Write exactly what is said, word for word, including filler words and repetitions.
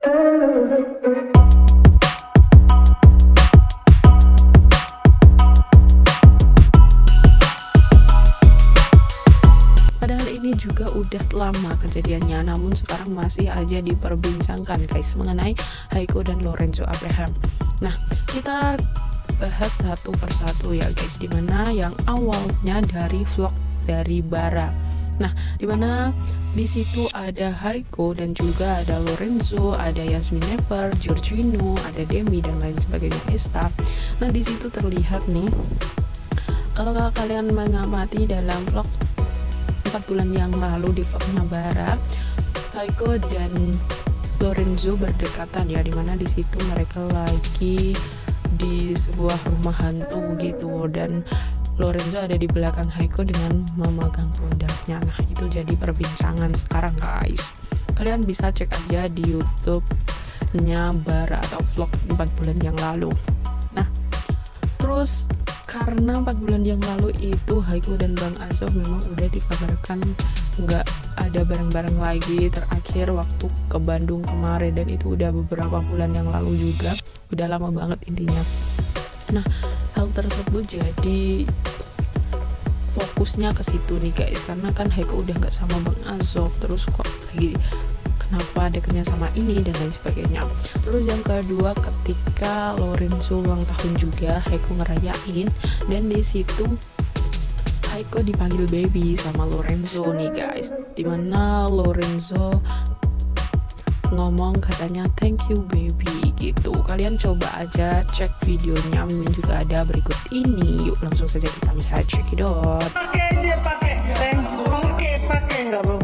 Padahal ini juga udah lama kejadiannya, namun sekarang masih aja diperbincangkan guys mengenai Haiko dan Lorenzo Abraham. Nah, kita bahas satu persatu ya guys, dimana yang awalnya dari vlog dari Bara. Nah, dimana di situ ada Haiko dan juga ada Lorenzo, ada Yasmin Nepper, Giorgino, ada Demi dan lain sebagainya, Esta. Nah, di situ terlihat nih, kalau kalian mengamati dalam vlog empat bulan yang lalu di vlognya Bara, Haiko dan Lorenzo berdekatan ya, dimana di situ mereka lagi di sebuah rumah hantu gitu, dan Lorenzo ada di belakang Haiko dengan memegang pundaknya. Nah, itu jadi perbincangan sekarang guys. Kalian bisa cek aja di YouTube-nya Bara atau vlog empat bulan yang lalu. Nah, terus karena empat bulan yang lalu itu Haiko dan Bang Azov memang udah dikabarkan nggak ada bareng-bareng lagi, terakhir waktu ke Bandung kemarin, dan itu udah beberapa bulan yang lalu juga, udah lama banget intinya. Nah, hal tersebut jadi fokusnya ke situ nih guys, karena kan Haiko udah nggak sama Bang Azov, terus kok lagi kenapa dekatnya sama ini dan lain sebagainya. Terus yang kedua, ketika Lorenzo ulang tahun juga Haiko ngerayain, dan di situ Haiko dipanggil baby sama Lorenzo nih guys, dimana Lorenzo ngomong katanya thank you baby gitu. Kalian coba aja cek videonya, mungkin juga ada berikut ini. Yuk langsung saja kita lihat, check it out. Pakai dia pakai, thanks, oke pakai nggak apa-apa.